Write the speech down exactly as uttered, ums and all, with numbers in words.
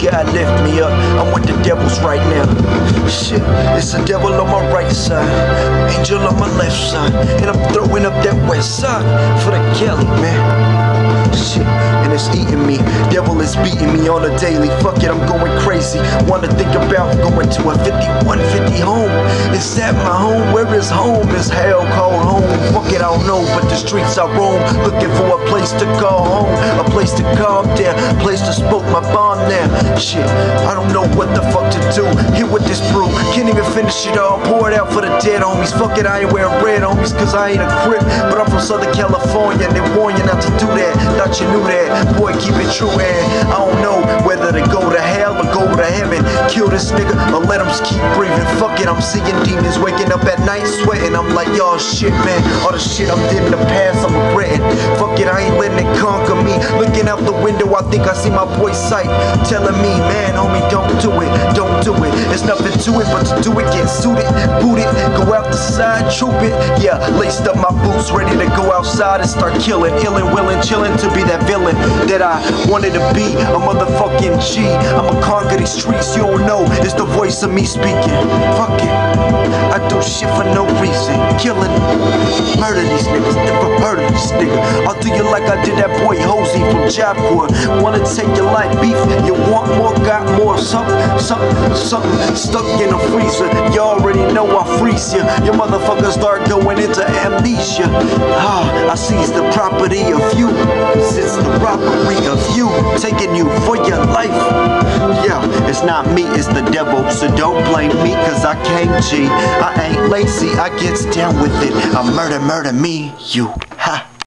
God lift me up. I'm with the devils right now. Shit, it's the devil on my right side, angel on my left side, and I'm throwing up that west side for the Kelly, man. Shit, and it's eating me. Devil is beating me on a daily. Fuck it, I'm going crazy. Wanna think about going to a fifty-one fifty home. Is that my home? Where is home? Is hell called home? Fuck it, I don't know, but the streets I roam, looking for a place to call home, a place to calm down, a place to smoke my bomb now. Shit, I don't know what the fuck to do. Here with this brew, can't even finish it all. Pour it out for the dead homies. Fuck it, I ain't wearing red homies, cause I ain't a crip, but I'm from Southern California, and they warn you not to do that. Thought you knew that, boy, keep it true, and I don't know whether to go to hell or go to heaven. Kill this nigga or let him just keep breathing. Fuck it, I'm seeing demons waking up at night sweating. I'm like, y'all shit, man, all the shit I'm did in the past, I'm regretting. Fuck it, I ain't letting it conquer me. Looking out the window, I think I see my boy's sight, telling me, man, homie, don't do it, don't do it. There's nothing to it but to do it, get suited, boot it, go out the side, troop it. Yeah, laced up my boots, ready to go outside and start killing, illin', willin', chillin' to be that villain that I wanted to be, a motherfucking G. I'ma conquer these streets, you don't know, it's the voice of me speaking. Fuck it, I do shit for no reason, killing, murder these niggas, never murder this nigga. I'll do you like I did that boy Hosey from Jaipur. Wanna take your life, beef, you want more, got more, something, something, something stuck in a freezer. You already know I freeze you, your motherfuckers start going into amnesia. Ah, I seize the property of you, it's the robbery of you, taking you for your life. Yeah, it's not me, it's the devil, so don't blame me, cause I can't G. I ain't lazy, I gets down with it. I murder, murder me, you.